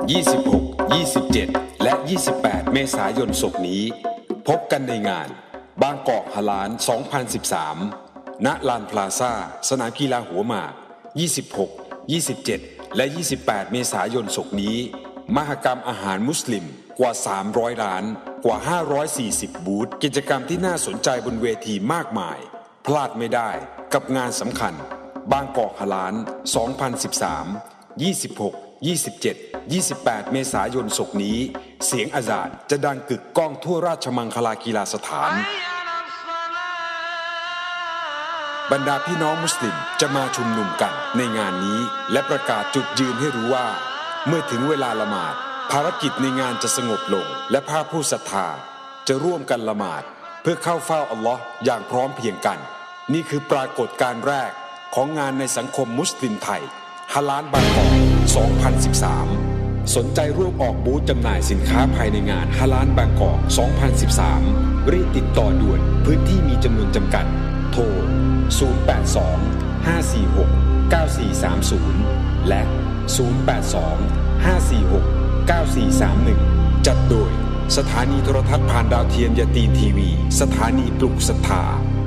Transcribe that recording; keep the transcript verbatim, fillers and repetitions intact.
ยี่สิบหก ยี่สิบเจ็ด และ ยี่สิบแปด เมษายนศกนี้พบกันในงานบางกอกฮาลาล สองพันสิบสาม ณ ลานพลาซ่า สนามกีฬาหัวหมาก ยี่สิบหก ยี่สิบเจ็ด และ ยี่สิบแปด เมษายนศกนี้มหกรรมอาหารมุสลิมกว่า สามร้อย ร้านกว่า ห้าร้อยสี่สิบ บูธกิจกรรมที่น่าสนใจบนเวทีมากมายพลาดไม่ได้กับงานสำคัญบางกอกฮาลาล สองพันสิบสาม ยี่สิบหก ยี่สิบเจ็ด ยี่สิบแปด เมษายนศกนี้เสียงอาซานจะดังกึกก้องทั่วราชมังคลากีฬาสถานบรรดาพี่น้องมุสลิมจะมาชุมนุมกันในงานนี้และประกาศจุดยืนให้รู้ว่าเมื่อถึงเวลาละหมาดภารกิจในงานจะสงบลงและภาคผู้ศรัทธาจะร่วมกันละหมาดเพื่อเข้าเฝ้าอัลลอฮ์อย่างพร้อมเพรียงกันนี่คือปรากฏการณ์แรกของงานในสังคมมุสลิมไทยฮาลาลบางกอก สองพันสิบสาม สนใจร่วมออกบูธจำหน่ายสินค้าภายในงานฮาลาลบางกอก สองพันสิบสาม รีบติดต่อด่วนพื้นที่มีจำนวนจำกัดโทร ศูนย์ แปด สอง ห้า สี่ หก เก้า สี่ สาม ศูนย์ และ ศูนย์ แปด สอง ห้า สี่ หก เก้า สี่ สาม หนึ่ง จัดโดยสถานีโทรทัศน์ผ่านดาวเทียมยาตีนทีวีสถานีปลุกศรัทธา